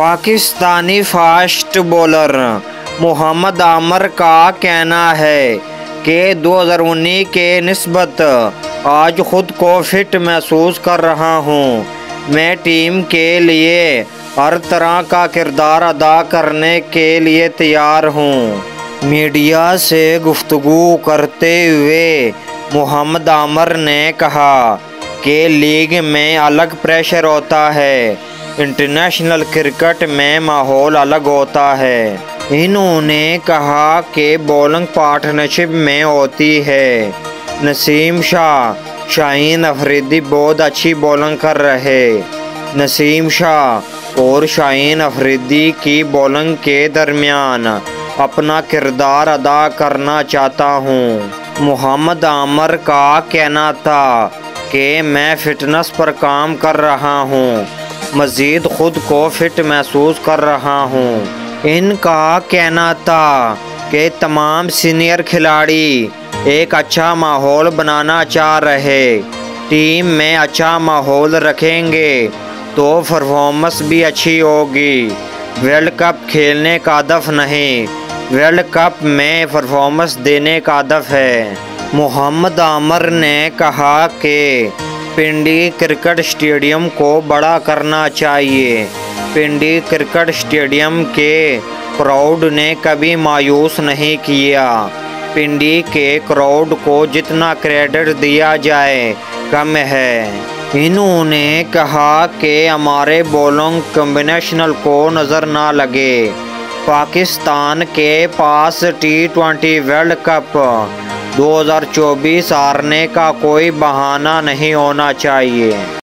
Pakistani fast bowler Mohammad Amir का कहना है कि 2019 के निस्बत आज खुद को फिट महसूस कर रहा हूं। मैं टीम के लिए हर तरह का किरदार अदा करने के लिए तैयार हूं। मीडिया से गुफ्तगू करते हुए मोहम्मद आमिर ने कहा कि लीग में अलग प्रेशर होता है, इंटरनेशनल क्रिकेट में माहौल अलग होता है। इन्होंने कहा कि बॉलिंग पार्टनरशिप में होती है। नसीम शाह, शाहीन अफरीदी बहुत अच्छी बॉलिंग कर रहे। नसीम शाह और शाहीन अफरीदी की बॉलिंग के दरमियान अपना किरदार अदा करना चाहता हूँ। मोहम्मद आमिर का कहना था कि मैं फिटनेस पर काम कर रहा हूँ, मज़ीद खुद को फिट महसूस कर रहा हूँ। इनका कहना था कि तमाम सीनियर खिलाड़ी एक अच्छा माहौल बनाना चाह रहे। टीम में अच्छा माहौल रखेंगे तो परफॉर्मेंस भी अच्छी होगी। वर्ल्ड कप खेलने का हदफ नहीं, वर्ल्ड कप में परफॉर्मेंस देने का हदफ है। मोहम्मद आमिर ने कहा कि पिंडी क्रिकेट स्टेडियम को बड़ा करना चाहिए। पिंडी क्रिकेट स्टेडियम के क्राउड ने कभी मायूस नहीं किया। पिंडी के क्राउड को जितना क्रेडिट दिया जाए कम है। इन्होंने कहा कि हमारे बॉलिंग कॉम्बिनेशन को नज़र ना लगे। पाकिस्तान के पास T20 वर्ल्ड कप 2024 हारने का कोई बहाना नहीं होना चाहिए।